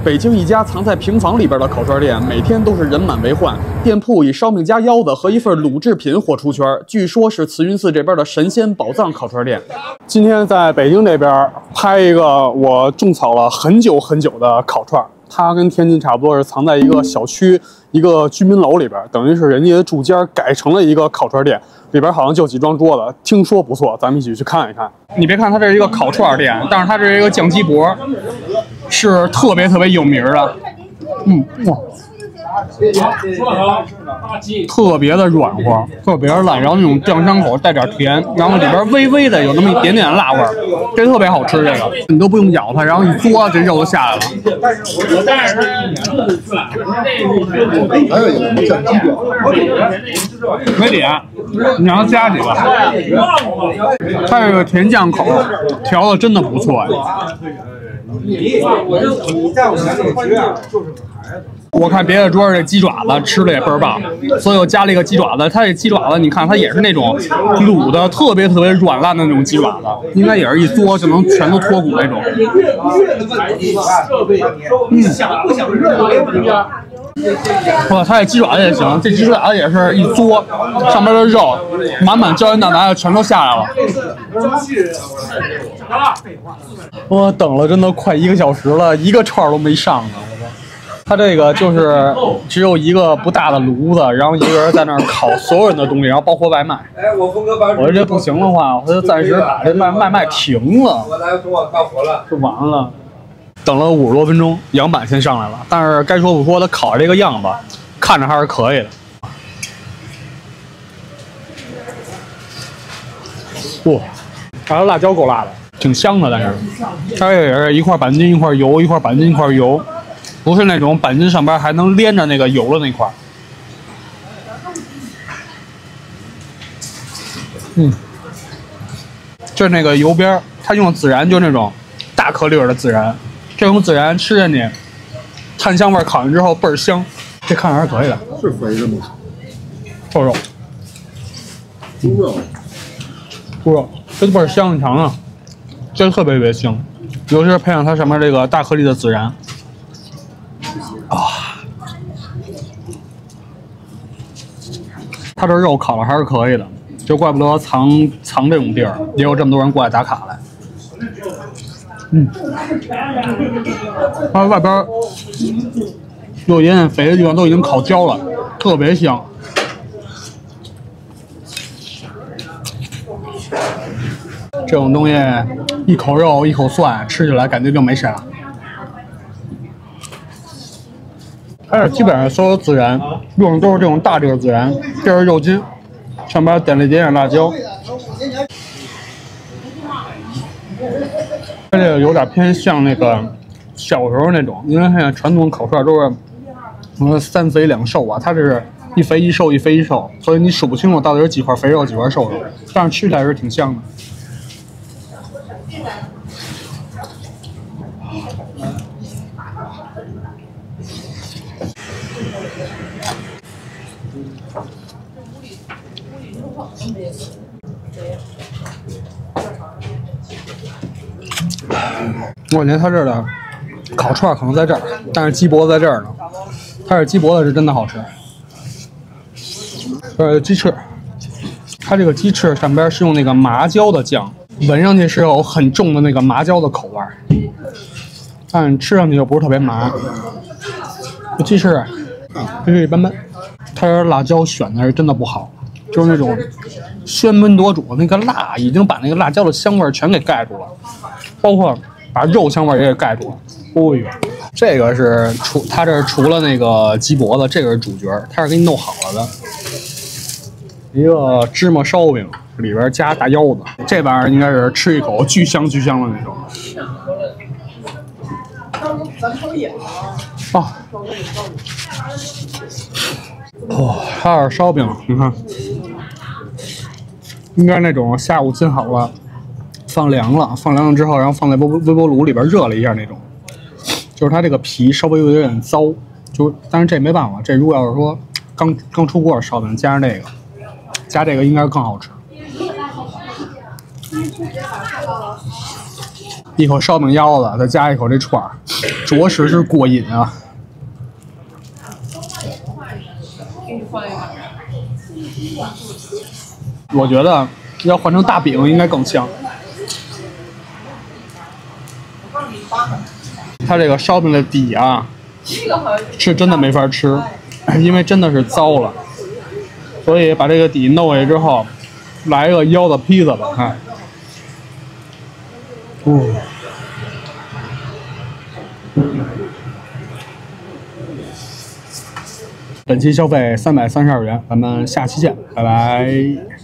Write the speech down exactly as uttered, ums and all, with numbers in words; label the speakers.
Speaker 1: 北京一家藏在平房里边的烤串店，每天都是人满为患。店铺以烧饼夹腰子和一份卤制品火出圈，据说是慈云寺这边的神仙宝藏烤串店。今天在北京这边拍一个我种草了很久很久的烤串，它跟天津差不多，是藏在一个小区一个居民楼里边，等于是人家的住间改成了一个烤串店。里边好像就几张桌子，听说不错，咱们一起去看一看。你别看它这是一个烤串店，但是它这是一个酱鸡脖，是特别特别有名的。嗯，哇，特别的软和，特别的烂，然后那种酱香口带点甜，然后里边微微的有那么一点点辣味儿，这特别好吃。这个你都不用咬它，然后一嘬，这肉就下来了。没点，你让它加几个。它这个甜酱口调的真的不错。我看别的桌这鸡爪子吃的也倍儿棒，所以我加了一个鸡爪子。它这鸡爪子，你看它也是那种卤的特别特别软烂的那种鸡爪子，应该也是一嘬就能全都脱骨那种。嗯，哇，它这鸡爪子也行，这鸡爪子也是一嘬，上面的肉满满胶原蛋白的全都下来了。我等了真的快一个小时了，一个串都没上呢。它这个就是只有一个不大的炉子，然后一个人在那儿烤所有人的东西，然后包括外卖。我说这不行的话，我就暂时把这卖外卖停了，就完了。等了五十多分钟，羊板先上来了，但是该说不说，它烤这个样子看着还是可以的。哇，它的辣椒够辣的，挺香的，但是它也是一块板筋一块油，一块板筋一块油。不是那种板筋上边还能连着那个油的那块，嗯，就是那个油边，它用的孜然就是那种大颗粒的孜然，这种孜然吃进去，炭香味烤完之后倍儿香，这看着还是可以的。
Speaker 2: 是肥的吗？
Speaker 1: 瘦肉，
Speaker 2: 猪肉，
Speaker 1: 猪肉，这倍儿香，你尝尝，这特别特别香，尤其是配上它上面这个大颗粒的孜然。啊，它这肉烤的还是可以的，就怪不得藏藏这种地儿，也有这么多人过来打卡来。嗯，它外边有一点点肥的地方都已经烤焦了，特别香。这种东西一口肉一口蒜，吃起来感觉就没啥。它是基本上所有孜然用的都是这种大粒的孜然，这是肉筋，上边点了一点点辣椒。它这个有点偏向那个小时候那种，因为现在传统烤串都是什么三肥两瘦啊，它这是一肥一瘦一肥一瘦，所以你数不清楚到底是几块肥肉几块瘦肉，但是吃起来是挺香的。我感觉它这儿的烤串可能在这儿，但是鸡脖子在这儿呢。它是鸡脖子是真的好吃。呃，鸡翅，它这个鸡翅上边是用那个麻椒的酱，闻上去是有很重的那个麻椒的口味，但吃上去又不是特别麻。这鸡翅就是一般般，它这辣椒选的是真的不好，就是那种喧宾夺主，那个辣已经把那个辣椒的香味全给盖住了，包括把肉香味也给盖住了。哦呦，这个是除它这除了那个鸡脖子，这个是主角，它是给你弄好了的。一个芝麻烧饼，里边加大腰子，这玩意儿应该是吃一口巨香巨香的那种。啊，哦，还有烧饼，你看，应该那种下午浸好了，放凉了，放凉了之后，然后放在微微波炉里边热了一下那种。就是它这个皮稍微有点糟，就但是这没办法，这如果要是说刚刚出锅的烧饼，加上这个，加这个应该更好吃。一口烧饼腰子，再加一口这串儿， 着实是过瘾啊！我觉得要换成大饼应该更香。它这个烧饼的底啊，是真的没法吃，因为真的是糟了。所以把这个底弄下去之后，来一个腰的披萨吧，看。哦。本期消费三百三十二元，咱们下期见，拜拜。